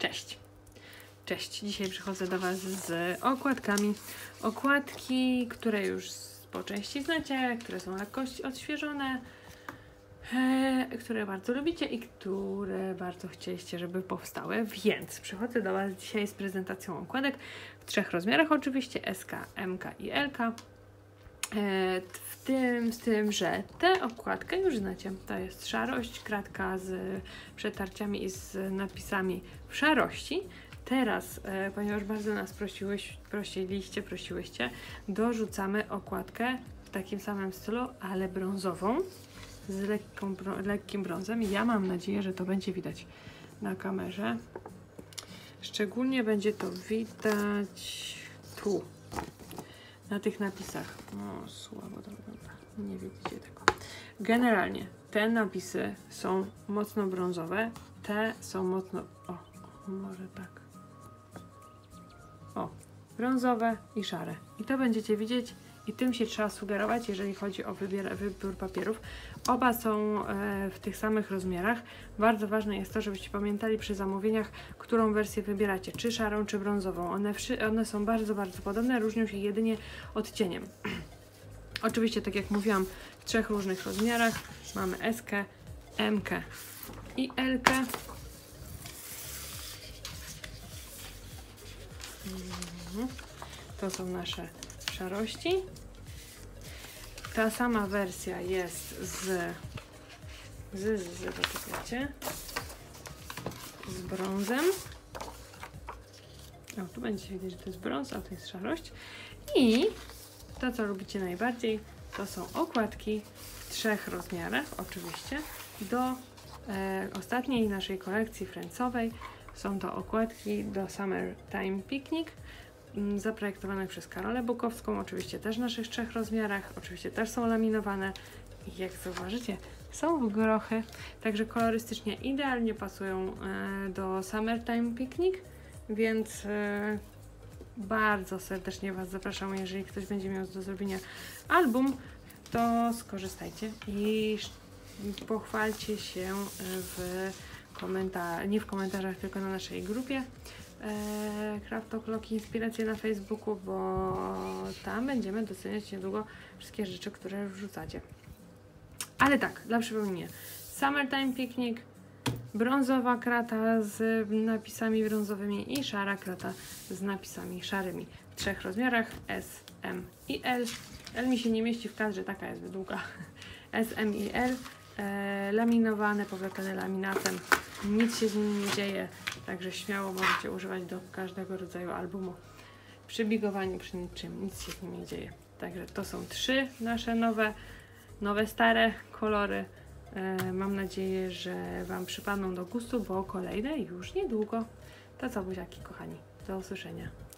Cześć! Cześć! Dzisiaj przychodzę do Was z okładkami. Okładki, które już po części znacie, które są lekko odświeżone, które bardzo lubicie i które bardzo chcieliście, żeby powstały. Więc przychodzę do Was dzisiaj z prezentacją okładek w 3 rozmiarach oczywiście, SK, MK i LK. Z tym, że tę okładkę już znacie. To jest szarość, kratka z przetarciami i z napisami w szarości. Teraz, ponieważ bardzo nas prosiłyście, dorzucamy okładkę w takim samym stylu, ale brązową, z lekkim brązem. Ja mam nadzieję, że to będzie widać na kamerze. Szczególnie będzie to widać tu, na tych napisach. O, słabo to wygląda. Nie widzicie tego. Generalnie te napisy są mocno brązowe, te są mocno... O, może tak. O, brązowe i szare. I to będziecie widzieć i tym się trzeba sugerować, jeżeli chodzi o wybór papierów. Oba są w tych samych rozmiarach. Bardzo ważne jest to, żebyście pamiętali przy zamówieniach, którą wersję wybieracie, czy szarą, czy brązową. One są bardzo, bardzo podobne, różnią się jedynie odcieniem. Oczywiście, tak jak mówiłam, w 3 różnych rozmiarach. Mamy SK, MK i LK. To są nasze szarości. Ta sama wersja jest z brązem. O, tu będziecie widzieć, że to jest brąz, a to jest szarość. I to, co lubicie najbardziej, to są okładki w 3 rozmiarach, oczywiście, do ostatniej naszej kolekcji Friendsowej. Są to okładki do Summertime Picnic, zaprojektowanych przez Karolę Bukowską, oczywiście też w naszych 3 rozmiarach, oczywiście też są laminowane i jak zauważycie, są w grochy, także kolorystycznie idealnie pasują do Summertime Picnic, więc bardzo serdecznie Was zapraszam, jeżeli ktoś będzie miał do zrobienia album, to skorzystajcie i pochwalcie się nie w komentarzach, tylko na naszej grupie Craft O'Clock Inspiracje na Facebooku, bo tam będziemy doceniać niedługo wszystkie rzeczy, które wrzucacie. Ale tak, dla przypomnienia, Summertime Picnic, brązowa krata z napisami brązowymi i szara krata z napisami szarymi w 3 rozmiarach S, M i L. L mi się nie mieści w kadrze, taka jest długa. S, M i L. Laminowane, powlekane laminatem. Nic się z nimi nie dzieje, także śmiało możecie używać do każdego rodzaju albumu. Przy bigowaniu, przy niczym, nic się z nimi nie dzieje. Także to są 3 nasze nowe stare kolory. Mam nadzieję, że Wam przypadną do gustu, bo kolejne już niedługo. To co, buziaki kochani, do usłyszenia.